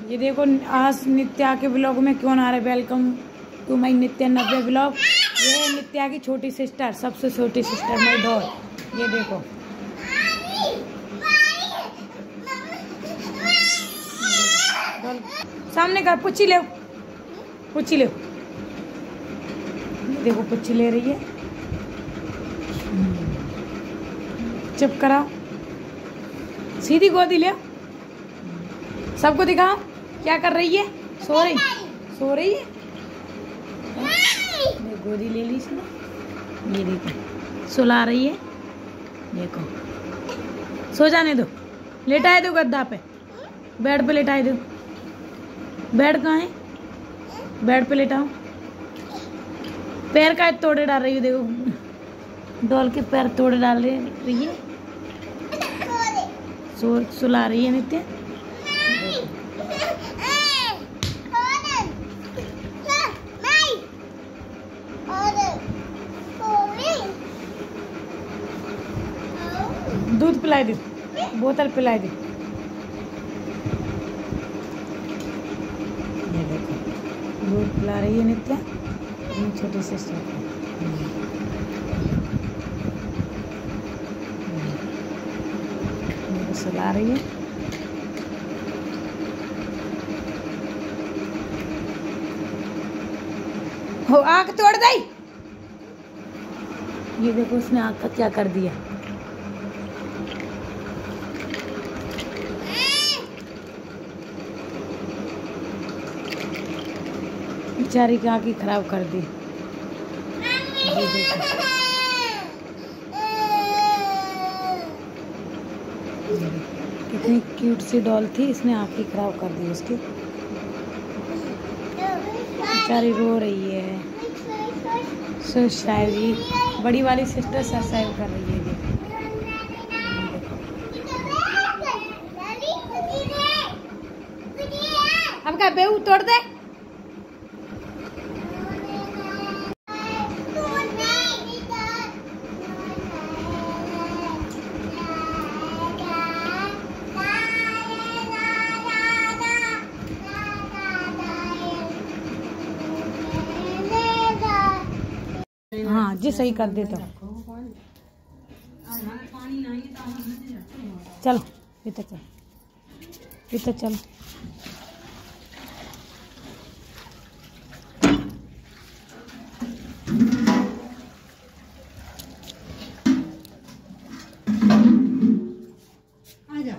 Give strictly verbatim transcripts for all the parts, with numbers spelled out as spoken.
ये देखो आज नित्या के ब्लॉग में कौन आ रहा है। वेलकम टू माई नित्या नब्बे ब्लॉग। ये नित्या की छोटी सिस्टर, सबसे छोटी सिस्टर माई डॉल। ये देखो डॉल सामने का पुच्छी ले, पुच्छी ले। देखो पुच्छी ले रही है। चुप कराओ, सीधी गोदी ले। सबको दिखाओ क्या कर रही है। सो रही सो रही है। गोदी ले ली इसने। ये देखो सुला रही है। देखो सो जाने दो, लेटाए दो गद्दा पे, बेड पे लेटाए दो। बेड कहाँ है? बेड पे लेटाओ। पैर का तोड़े डाल रही है। देखो डॉल के पैर तोड़े डाल रही है। सो सुला रही है नित्या। दूध पिलाई दो, बोतल पिलाई दो। ये देखो दूध पिला रही है नित्या छोटी सिस्टर को। सुला रही है। हो आँख तोड़ दी। ये देखो उसने आँख का क्या कर दिया। बेचारी की आँख खराब कर दी। ये देखो कितनी क्यूट सी डॉल थी, इसने आँख खराब कर दी उसकी। बेचारी रो रही है। सुशायरी बड़ी वाली सिस्टर ससाइव कर रही है। अब क्या बेहू तोड़ दे। हाँ जी सही कर देता। चलो इधर चलो, इधर चलो। आ जाओ,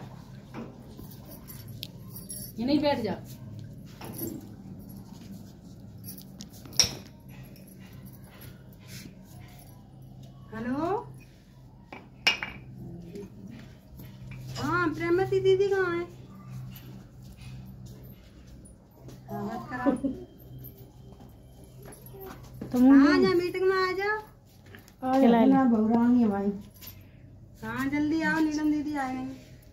ये नहीं बैठ जाओ। हेलो हाँ प्रेमवती दीदी कहाँ है? तुम आ जा मीटिंग में आ जाओ। बहुरानी है भाई। हाँ जल्दी आओ, नीलम दीदी आ गई।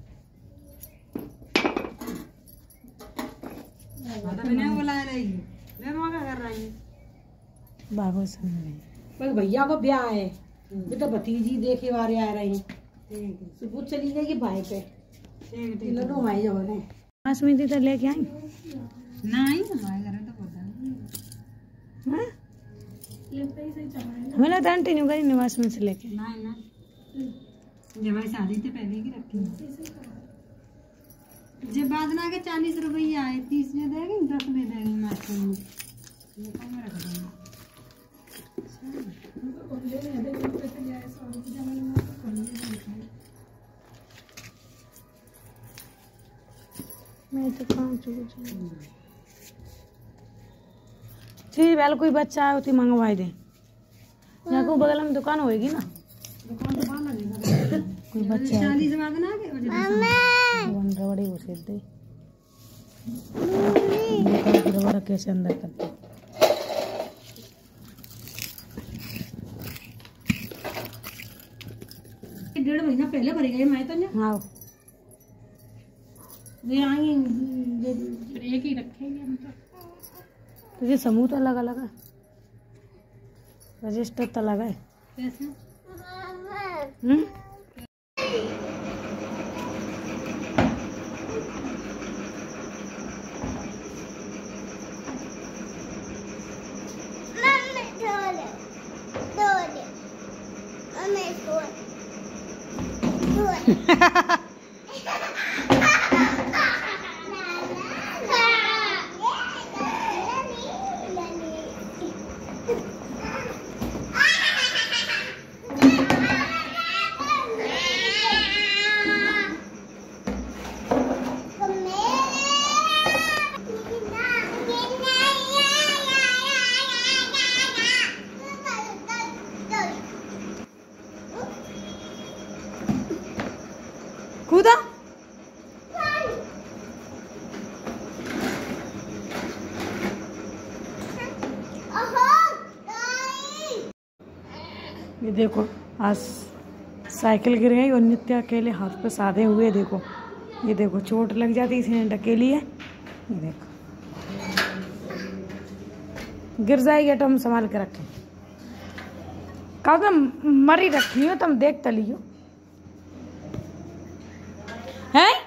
बुला रही है, कर रही है बाबू समझ। भैया को ब्याह है, बेटा भतीजी देखे वारे आ रही हैं। सुबह चली जाएगी भाई पे। लड्डू भाई जो है पाँच मिनट तक लेके आई। नहीं हमारे घर तो पता नहीं। हां लेते ही सही चला है। हमें तो आंटी नहीं गई निवास में से लेके। नहीं ना जब हमारी शादी से पहले की रखी। जब बाद ना के चालीस रुपये आए, तीस दे देगी, दस दे देगी मास्टर में। ये कम रख देंगे। मैं तो काम ठीक है। कोई बच्चा आए होती मंगवाई दे। यहाँ को बगल में दुकान होएगी ना, दुकान तो बाहर लगेगा। कोई बच्चा चालीस बाद ना के वन रबड़ी उसे दे। रबड़ा कैसे अंदर करते। डेढ़ महीना पहले भरे गए मैं तो ना। हाँ वे आएंगे एक ही रखेंगे हम तो। ये समूह तो अलग अलग है, रजिस्टर तो अलग है। कैसे? हम्म कूदा ये देखो आज साइकिल गिर गई और नित्या अकेले हाथ पे साधे हुए। देखो ये देखो चोट लग जाती इसने अकेली है। ये देखो गिर जाएगी तो हम संभाल के रखें। कहा तुम मरी रखी हो तुम देख तली हो हैं।